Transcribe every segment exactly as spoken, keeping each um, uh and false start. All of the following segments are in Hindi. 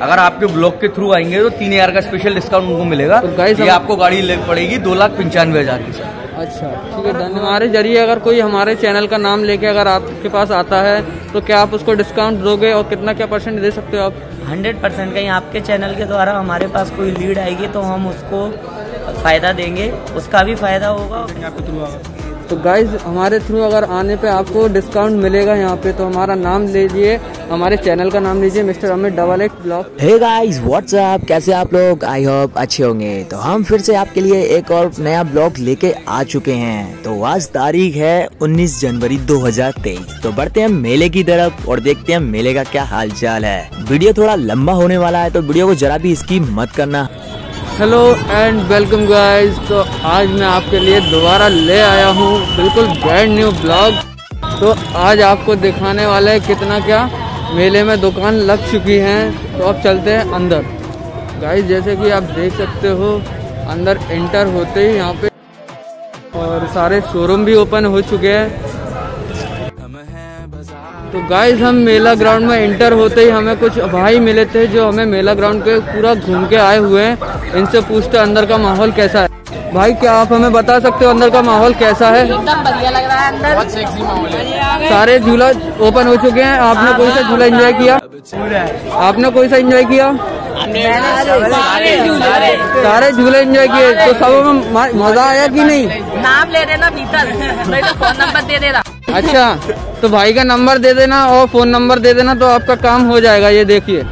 अगर आपके ब्लॉग के थ्रू आएंगे तो तीन हजार का स्पेशल डिस्काउंट उनको मिलेगा। तो गाइस ये आपको गाड़ी ले पड़ेगी दो लाख पंचानवे हजार की सर। अच्छा ठीक है, धन्यवाद। हमारे जरिए अगर कोई हमारे चैनल का नाम लेके अगर आपके पास आता है तो क्या आप उसको डिस्काउंट दोगे और कितना क्या परसेंट दे सकते हो आप? हंड्रेड परसेंट कहीं आपके चैनल के द्वारा हमारे पास कोई लीड आएगी तो हम उसको फायदा देंगे, उसका भी फायदा होगा आपके थ्रू। तो गाइज हमारे थ्रू अगर आने पे आपको डिस्काउंट मिलेगा यहाँ पे, तो हमारा नाम लीजिए, हमारे चैनल का नाम लीजिए mister Amit double X blog. Hey guys what's up, कैसे आप लोग? आई होप अच्छे होंगे। तो हम फिर से आपके लिए एक और नया ब्लॉग लेके आ चुके हैं। तो आज तारीख है उन्नीस जनवरी दो हज़ार तेईस। तो बढ़ते हैं मेले की तरफ और देखते हैं मेले का क्या हाल चाल है। वीडियो थोड़ा लंबा होने वाला है तो वीडियो को जरा भी स्किप मत करना। Hello and welcome guys. तो आज मैं आपके लिए दोबारा ले आया हूँ बिल्कुल ब्रांड न्यू ब्लॉग। तो आज आपको दिखाने वाले हैं कितना क्या मेले में दुकान लग चुकी हैं। तो अब चलते हैं अंदर। गाइस जैसे कि आप देख सकते हो अंदर एंटर होते ही यहाँ पे और सारे शोरूम भी ओपन हो चुके हैं। तो गाइस हम मेला ग्राउंड में एंटर होते ही हमें कुछ भाई मिले थे जो हमें मेला ग्राउंड पे पूरा घूम के आए हुए हैं। इनसे पूछते अंदर का माहौल कैसा है। भाई क्या आप हमें बता सकते हो अंदर का माहौल कैसा है? एकदम बढ़िया लग रहा है, अंदर बहुत सेक्सी माहौल है। सारे झूला ओपन हो चुके हैं। आपने कोई सा झूला एंजॉय किया? आपने कोई सा एंजॉय किया? सारे झूले एंजॉय किए। तो सब में मजा आया कि नहीं? नाम ले देना भीतर, नहीं तो फोन नंबर दे देना। अच्छा तो भाई का नंबर दे देना और फोन नंबर दे देना तो आपका काम हो जाएगा। ये देखिए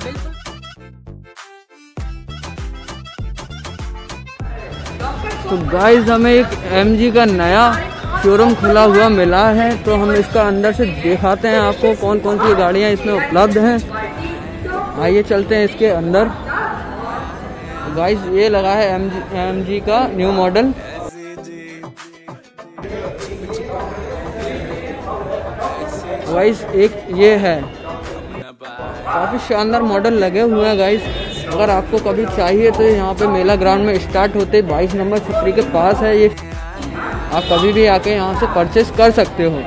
तो गाइस हमें एक एमजी का नया शोरूम खुला हुआ मिला है। तो हम इसका अंदर से दिखाते हैं आपको कौन कौन सी गाड़ियां इसमें उपलब्ध हैं। आइए चलते हैं इसके अंदर। गाइस ये लगा है एमजी एमजी का न्यू मॉडल। गाइस एक ये है, काफी शानदार मॉडल लगे हुए हैं गाइस। अगर आपको कभी चाहिए तो यहाँ पे मेला ग्राउंड में स्टार्ट होते बाईस नंबर छतरी के पास है ये। आप कभी भी आके यहाँ से परचेस कर सकते हो।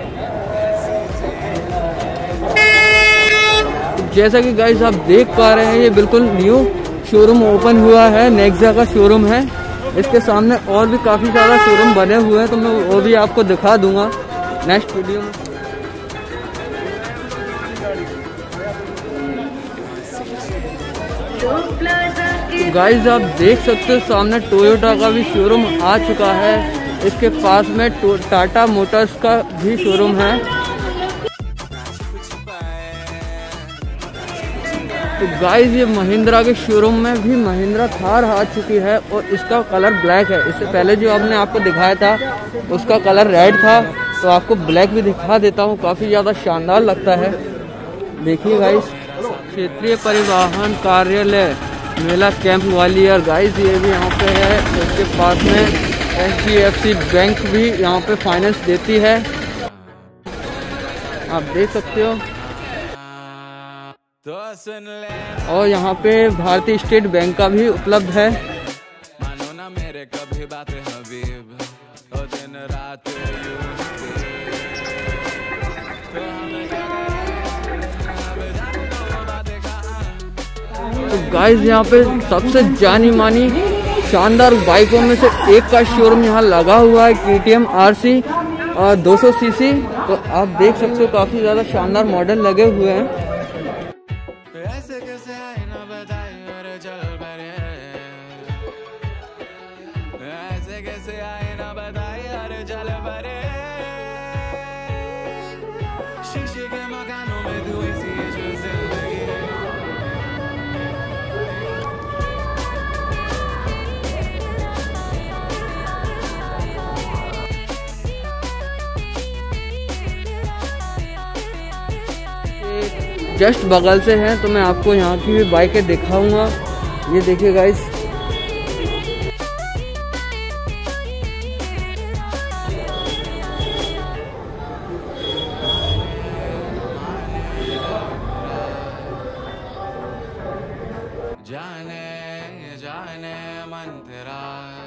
जैसा कि गाइस आप देख पा रहे हैं ये बिल्कुल न्यू शोरूम ओपन हुआ है, नेक्सा का शोरूम है। इसके सामने और भी काफी सारा शोरूम बने हुए हैं तो मैं वो भी आपको दिखा दूंगा नेक्स्ट वीडियो में। गाइस आप देख सकते हो सामने टोयोटा का भी शोरूम आ चुका है। इसके पास में टाटा मोटर्स का भी शोरूम है। तो गाइस ये महिंद्रा के शोरूम में भी महिंद्रा थार आ चुकी है और इसका कलर ब्लैक है। इससे पहले जो हमने आपको दिखाया था उसका कलर रेड था, तो आपको ब्लैक भी दिखा देता हूँ। काफी ज्यादा शानदार लगता है। देखिए गाइस क्षेत्रीय परिवहन कार्यालय मेला कैंप ग्वालियर। गाइस ये भी यहाँ पे है। इसके पास में H D F C bank भी यहाँ पे फाइनेंस देती है, आप देख सकते हो। और यहाँ पे भारतीय स्टेट बैंक का भी उपलब्ध है। तो गाइस यहाँ पे सबसे जानी मानी शानदार बाइकों में से एक का शोरूम यहाँ लगा हुआ है, के टी एम आर सी और दो सौ सी सी। तो आप देख सकते हो काफी ज्यादा शानदार मॉडल लगे हुए हैं। जस्ट बगल से है तो मैं आपको यहाँ की भी बाइकें दिखाऊंगा। ये देखिए गाइस जाने जाने मन तेरा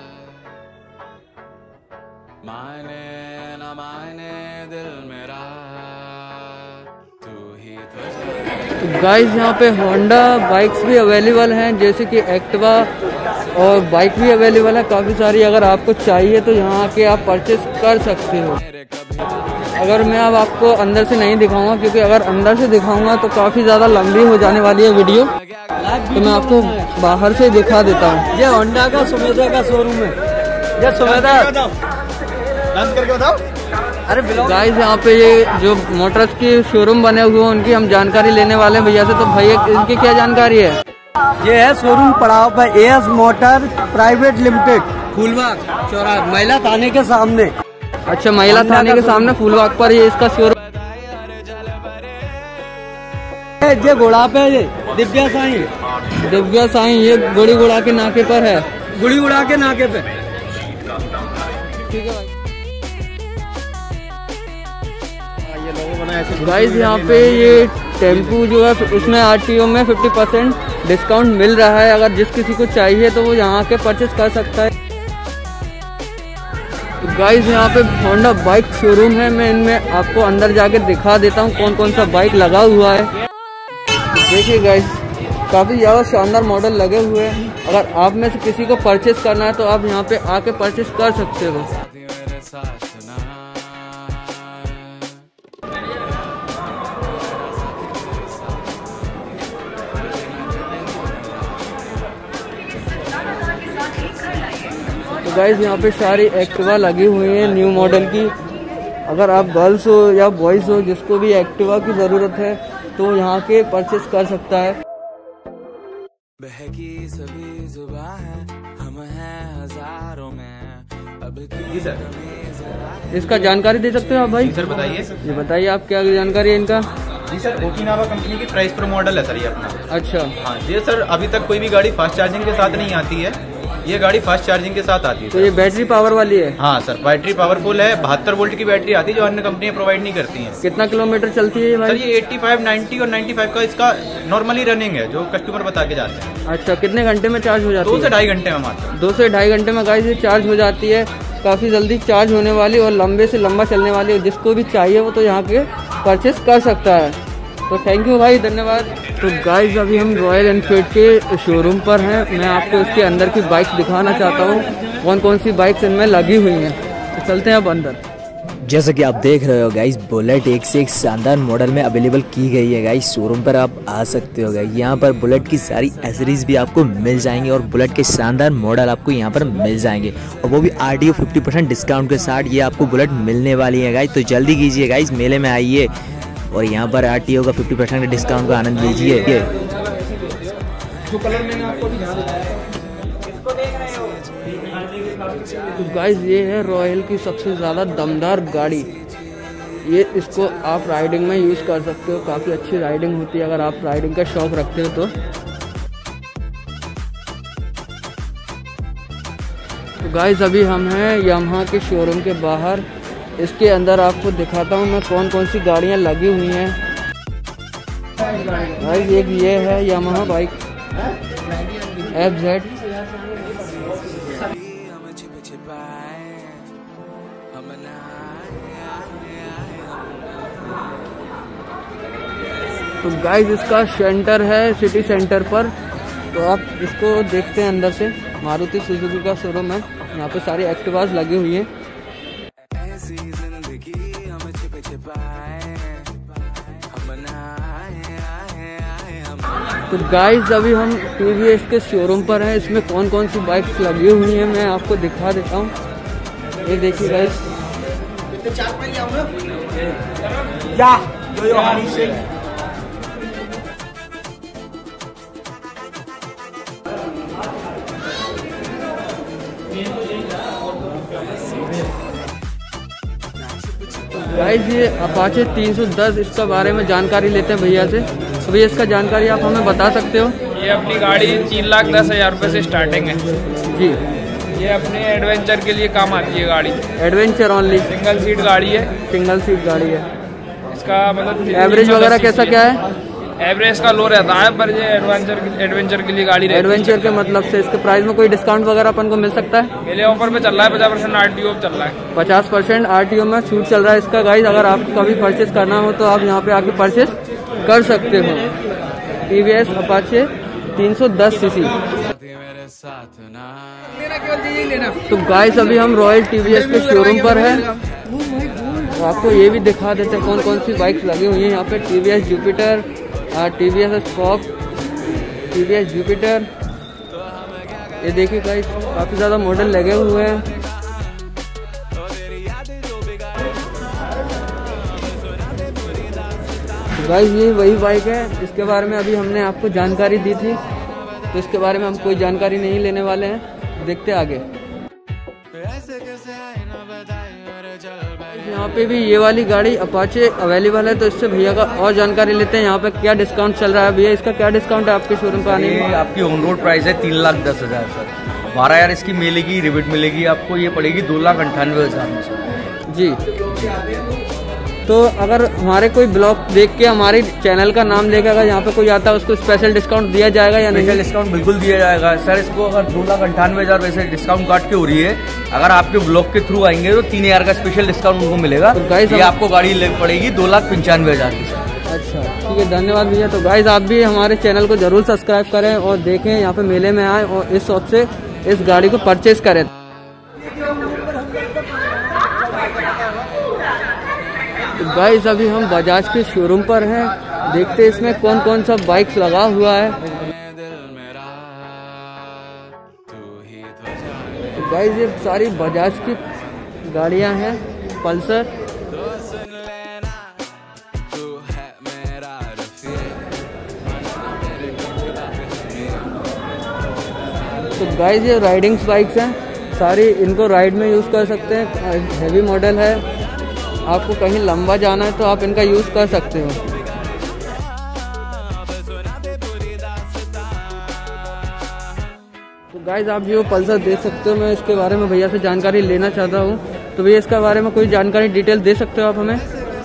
माने न माने दिल मेरा तू ही तो गाइस यहाँ पे होंडा बाइक्स भी अवेलेबल हैं, जैसे कि एक्टिवा और बाइक भी अवेलेबल है काफ़ी सारी। अगर आपको चाहिए तो यहाँ आके आप परचेस कर सकते हो। अगर मैं अब आपको अंदर से नहीं दिखाऊंगा, क्योंकि अगर अंदर से दिखाऊंगा तो काफ़ी ज़्यादा लंबी हो जाने वाली है वीडियो, तो मैं आपको बाहर से दिखा देता हूँ। ये होंडा का सुमेधा का शोरूम है। ये सुमेधा करके बताओ। अरे गाइस यहाँ पे ये जो मोटर्स की शोरूम बने हुए हैं उनकी हम जानकारी लेने वाले हैं भैया से। तो भैया इनकी क्या जानकारी है? ये है शोरूम पड़ाव पर AS motor private limited, Phoolbagh चौराहा, महिला थाने के सामने। अच्छा, महिला थाने के सामने फूलबाग पर ये इसका शोरूम। ये घोड़ा पे ये दिव्या साईं, दिव्या साईं ये गुड़ी गुड़ा के नाके पर है। गुड़ी उड़ा के नाके पे। ठीक है गाइस, यहाँ पे ये टेम्पू जो है उसमें आरटीओ में फिफ्टी परसेंट डिस्काउंट मिल रहा है। अगर जिस किसी को चाहिए तो वो यहाँ के परचेस कर सकता है। गाइस यहाँ पे होंडा बाइक शोरूम है, मैं इनमें आपको अंदर जाके दिखा देता हूँ कौन कौन सा बाइक लगा हुआ है। देखिए गाइस, काफ़ी ज़्यादा शानदार मॉडल लगे हुए हैं। अगर आप में से किसी को परचेस करना है तो आप यहाँ पे आके परचेस कर सकते हो। तो गाइस यहाँ पे सारी एक्टिवा लगी हुई है न्यू मॉडल की। अगर आप गर्ल्स हो या बॉयज़ हो, जिसको भी एक्टिवा की ज़रूरत है तो यहाँ के परचेस कर सकता है। बहकी सभी जुबां हैं, हम हैं हजारों में। अब जी सर, इसका जानकारी दे सकते हो आप भाई? सर बताइए। ये बताइए आप क्या जानकारी है इनका? जी सर, ओकिनावा कंपनी की प्राइस प्रो मॉडल है सर ये अपना। अच्छा हाँ, ये सर अभी तक कोई भी गाड़ी फास्ट चार्जिंग के साथ नहीं आती है, ये गाड़ी फास्ट चार्जिंग के साथ आती है। तो ये बैटरी पावर वाली है? हाँ सर, बैटरी पावरफुल है, बहत्तर वोल्ट की बैटरी आती है जो अन्य कंपनियां प्रोवाइड नहीं करती हैं। कितना किलोमीटर चलती है ये भाई? सर ये पचासी, नब्बे और पचानवे का इसका नॉर्मली रनिंग है जो कस्टमर बता के जाते हैं। अच्छा, कितने घंटे में चार्ज हो जाती है? दो से ढाई घंटे में मात्र। दो से ढाई घंटे में गाइस ये चार्ज हो जाती है। काफ़ी जल्दी चार्ज होने वाली और लंबे से लंबा चलने वाली है। जिसको भी चाहिए वो तो यहाँ के परचेस कर सकता है। तो थैंक यू भाई, धन्यवाद। तो गाइस अभी हम रॉयल एनफील्ड के शोरूम पर हैं। मैं आपको इसके अंदर की बाइक्स दिखाना चाहता हूँ, कौन कौन सी बाइक्स इनमें लगी हुई हैं। तो चलते हैं अब अंदर। जैसा कि आप देख रहे हो गाइस, बुलेट एक से एक शानदार मॉडल में अवेलेबल की गई है गाइस। शोरूम पर आप आ सकते हो गाइस। यहाँ पर बुलेट की सारी एसेसरीज भी आपको मिल जाएंगे और बुलेट के शानदार मॉडल आपको यहाँ पर मिल जाएंगे, और वो भी आरटीओ फिफ्टी परसेंट डिस्काउंट के साथ ये आपको बुलेट मिलने वाली है गाइस। तो जल्दी कीजिए गाइस, मेले में आइए और यहाँ पर आरटीओ का फिफ्टी परसेंट डिस्काउंट का आनंद लीजिए। तो गाइस ये है रॉयल की सबसे ज़्यादा दमदार गाड़ी। ये इसको आप राइडिंग में यूज़ कर सकते हो, काफ़ी अच्छी राइडिंग होती है अगर आप राइडिंग का शौक रखते हो तो। तो गाइस अभी हम हैं यामाहा के शोरूम के बाहर। इसके अंदर आपको दिखाता हूँ मैं कौन कौन सी गाड़ियाँ लगी हुई हैं। गाइस एक ये है यामाहा बाइक एफ जेड। तो गाइस इसका सेंटर है सिटी सेंटर पर। तो आप इसको देखते हैं अंदर से। मारुति सुजुकी का शोरूम है, यहाँ पे सारी एक्टिवास लगी हुई हैं। तो गाइस अभी हम टीवीएस के शोरूम पर हैं। इसमें कौन कौन सी बाइक्स लगी हुई हैं मैं आपको दिखा देता हूँ। ये देखिए गाइस, गाइस ये अपाचे तीन सौ दस, इसका बारे में जानकारी लेते हैं भैया से। तो भैया इसका जानकारी आप हमें बता सकते हो? ये अपनी गाड़ी तीन लाख दस हज़ार रुपये से स्टार्टिंग है जी। ये अपने एडवेंचर के लिए काम आती है गाड़ी। Adventure only? सिंगल सीट गाड़ी है। सिंगल सीट गाड़ी है। इसका मतलब एवरेज वगैरह कैसा क्या है? एवरेज का लो रहता है, पर ये एडवेंचर एडवेंचर के लिए गाड़ी रहती है। एडवेंचर के मतलब से इसके प्राइस में कोई डिस्काउंट वगैरह अपन को मिल सकता है? मेरे ऑफर पे चल रहा है पचास परसेंट आरटीओ चल रहा है। पचास परसेंट आरटीओ में छूट चल रहा है इसका गाइस। अगर आपको कभी परचेस करना हो तो आप यहाँ पे आके परचेस कर सकते हो। टी वी एस अपाचे तीन सौ दस सीसी। तो गाइस अभी हम रॉयल टी वी एस के शोरूम पर है, तो आपको ये भी दिखा देते हैं कौन कौन सी बाइक्स लगी हुई हैं यहाँ पे। T V S Jupiter, T V S Scorp, T V S Jupiter, ये देखिए गाइस काफी ज्यादा मॉडल लगे हुए हैं। गाइस ये वही बाइक है, इसके बारे में अभी हमने आपको जानकारी दी थी, तो इसके बारे में हम कोई जानकारी नहीं लेने वाले हैं, देखते आगे। यहाँ पे भी ये वाली गाड़ी अपाचे अवेलेबल है, तो इससे भैया का और जानकारी लेते हैं यहाँ पे क्या डिस्काउंट चल रहा है। भैया इसका क्या डिस्काउंट है आपके शोरूम पे आने में? आपकी ऑन रोड प्राइस है तीन लाख दस हजार सर, बारह हजार इसकी मिलेगी, रिबिट मिलेगी आपको, ये पड़ेगी दो लाख अंठानवे हजार में सर। जी, तो अगर हमारे कोई ब्लॉग देख के हमारे चैनल का नाम लेकर अगर यहाँ पे कोई आता है उसको स्पेशल डिस्काउंट दिया जाएगा या नहीं? स्पेशल डिस्काउंट बिल्कुल दिया जाएगा सर। इसको अगर दो लाख अंठानवे हजार वैसे डिस्काउंट काट के हो रही है, अगर आपके ब्लॉग के थ्रू आएंगे तो तीन हजार का स्पेशल डिस्काउंट उनको मिलेगा। तो गाइस ये आपको गाड़ी ले पड़ेगी दो लाख पंचानवे हजार की सर। अच्छा ठीक है, धन्यवाद भैया। तो गाइस आप भी हमारे चैनल को जरूर सब्सक्राइब करें और देखें, यहाँ पे मेले में आए और इस शॉप से इस गाड़ी को परचेज करें। तो गाइस अभी हम बजाज के शोरूम पर हैं, देखते हैं इसमें कौन कौन सा बाइक्स लगा हुआ है। तो गाइस ये सारी बजाज की गाड़ियां हैं, पल्सर। तो गाइस ये राइडिंग्स बाइक्स हैं सारी, इनको राइड में यूज़ कर सकते हैं, हैवी मॉडल है। आपको कहीं लंबा जाना है तो आप इनका यूज़ कर सकते हो। तो गाइस आप जो पल्सर देख सकते हो, मैं इसके बारे में भैया से जानकारी लेना चाहता हूँ, तो भैया इसके बारे में कोई जानकारी डिटेल दे सकते हो आप हमें?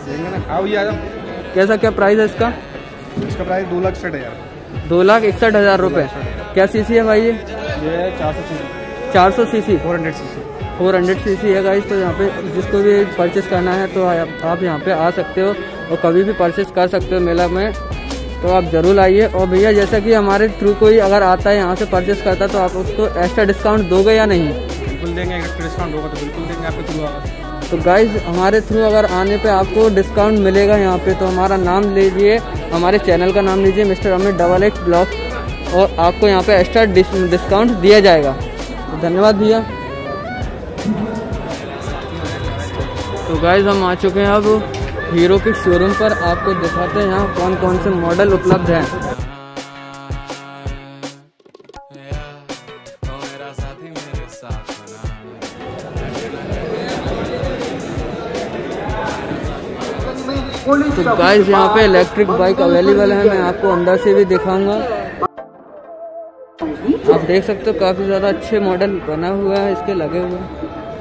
कैसा क्या प्राइस है इसका? इसका प्राइस दो लाख इकसठ हजार दो लाख इकसठ हजार रुपये। क्या सीसी है भाई ये? ये चार सौ सीसी चार सौ cc four hundred cc four hundred cc है गाइस। तो यहाँ पे जिसको भी परचेस करना है तो आप यहाँ पे आ सकते हो और कभी भी परचेस कर सकते हो मेला में, तो आप जरूर आइए। और भैया जैसा कि हमारे थ्रू कोई अगर आता है यहाँ से परचेस करता है तो आप उसको एक्स्ट्रा डिस्काउंट दोगे या नहीं? बिल्कुल देंगे, एक्स्ट्रा डिस्काउंट होगा तो बिल्कुल देंगे आपके थ्रू आकर। तो गाइस हमारे थ्रू अगर आने पे आपको डिस्काउंट मिलेगा यहाँ पे, तो हमारा नाम लीजिए, हमारे चैनल का नाम लीजिए mister Amit double X blog, और आपको यहाँ पे एक्स्ट्रा डिस्काउंट दिया जाएगा। तो धन्यवाद भैया। तो गाइस हम आ चुके हैं अब हीरो के शोरूम पर, आपको दिखाते हैं यहाँ कौन कौन से मॉडल उपलब्ध हैं। तो गाइस यहाँ पे इलेक्ट्रिक बाइक अवेलेबल है, मैं आपको अंदर से भी दिखाऊंगा। आप देख सकते हो काफी ज्यादा अच्छे मॉडल बना हुआ है, इसके लगे हुए हैं।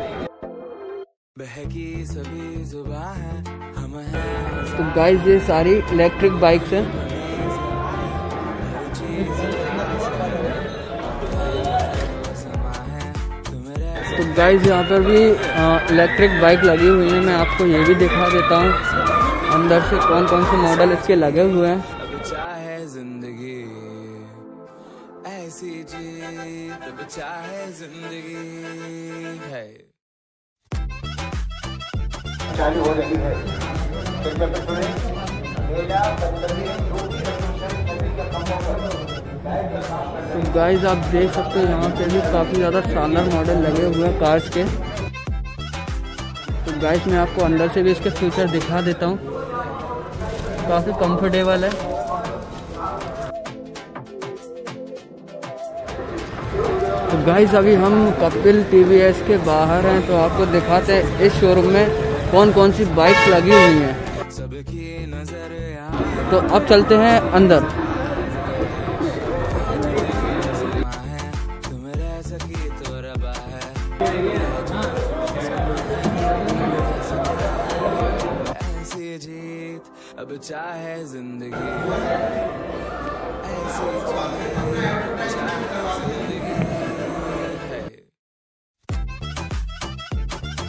तो गाइस ये सारी इलेक्ट्रिक बाइक्स हैं। तो गाइस यहाँ पर भी इलेक्ट्रिक बाइक लगी हुई है, मैं आपको ये भी दिखा देता हूँ अंदर से कौन कौन से मॉडल इसके लगे हुए हैं। जिंदगी ऐसी जीत चाहे जिंदगी है। चालू हो रही है तो गाइस आप देख सकते हो यहाँ पे भी काफ़ी ज़्यादा शानदार मॉडल लगे हुए हैं कार्स के। तो गाइस मैं आपको अंदर से भी इसके फीचर दिखा देता हूँ, काफ़ी कंफर्टेबल है। तो गाइस अभी हम कपिल टीवीएस के बाहर हैं, तो आपको दिखाते हैं इस शोरूम में कौन कौन सी बाइक लगी हुई हैं। तो अब चलते हैं अंदर। अब चाहे जिंदगी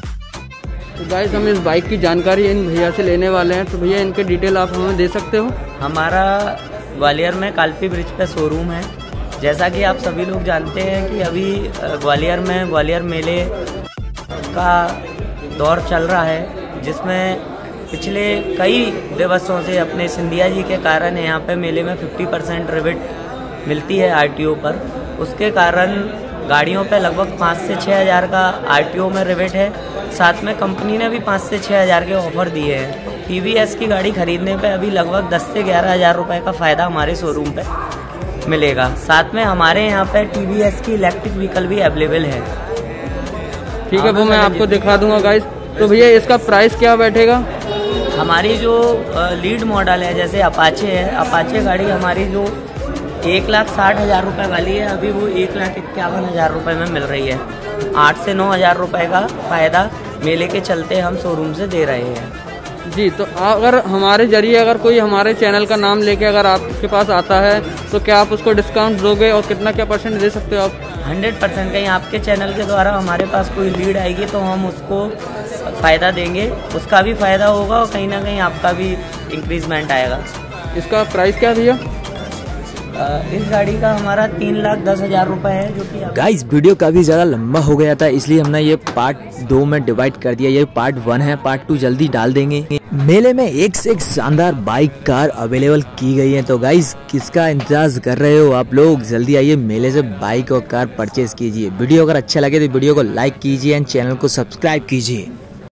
तो गाइस हम इस बाइक की जानकारी इन भैया से लेने वाले हैं, तो भैया इनके डिटेल आप हमें दे सकते हो? हमारा ग्वालियर में कालपी ब्रिज पे शोरूम है। जैसा कि आप सभी लोग जानते हैं कि अभी ग्वालियर में ग्वालियर मेले का दौर चल रहा है, जिसमें पिछले कई दिवसों से अपने सिंधिया जी के कारण यहाँ पे मेले में पचास परसेंट रिबेट मिलती है आरटीओ पर। उसके कारण गाड़ियों पे लगभग पाँच से छः हज़ार का आरटीओ में रिबेट है। साथ में कंपनी ने भी पाँच से छः हज़ार के ऑफर दिए हैं। टीवीएस की गाड़ी खरीदने पे अभी लगभग दस से ग्यारह हज़ार रुपये का फ़ायदा हमारे शोरूम पे मिलेगा। साथ में हमारे यहाँ पे टीवीएस की इलेक्ट्रिक व्हीकल भी अवेलेबल है। ठीक है, वो मैं आपको दिखा दूंगा गाइस। तो भैया इसका प्राइस क्या बैठेगा? हमारी जो लीड मॉडल है, जैसे अपाचे है, अपाचे गाड़ी हमारी जो एक लाख साठ हज़ार रुपये वाली है, अभी वो एक लाख इक्यावन हज़ार रुपये में मिल रही है। आठ से नौ हज़ार रुपये का फ़ायदा मेले के चलते हम शोरूम से दे रहे हैं। जी, तो अगर हमारे जरिए अगर कोई हमारे चैनल का नाम लेके अगर आपके पास आता है तो क्या आप उसको डिस्काउंट दोगे और कितना क्या परसेंट दे सकते हो आप? हंड्रेड परसेंट कहीं आपके चैनल के द्वारा हमारे पास कोई लीड आएगी तो हम उसको फ़ायदा देंगे, उसका भी फ़ायदा होगा और कहीं ना कहीं आपका भी इंक्रीजमेंट आएगा। इसका प्राइस क्या भैया? इस गाड़ी का हमारा तीन लाख दस हजार रुपए है, जो कि गाइस वीडियो काफी ज्यादा लंबा हो गया था, इसलिए हमने ये पार्ट दो में डिवाइड कर दिया। ये पार्ट वन है, पार्ट टू जल्दी डाल देंगे। मेले में एक से एक शानदार बाइक कार अवेलेबल की गई है, तो गाइस किसका इंतजार कर रहे हो आप लोग? जल्दी आइए मेले से बाइक और कार परचेज कीजिए। वीडियो अगर अच्छा लगे तो वीडियो को लाइक कीजिए एंड चैनल को सब्सक्राइब कीजिए।